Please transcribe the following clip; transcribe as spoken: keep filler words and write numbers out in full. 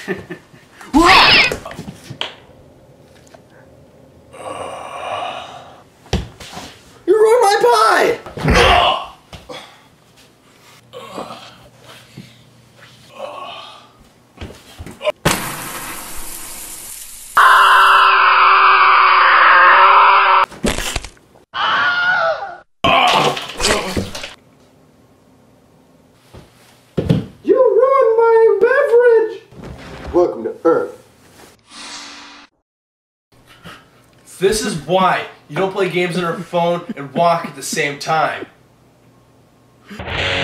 You ruined my pie! You ruined my beverage! Welcome to Earth. This is why you don't play games on your phone and walk at the same time.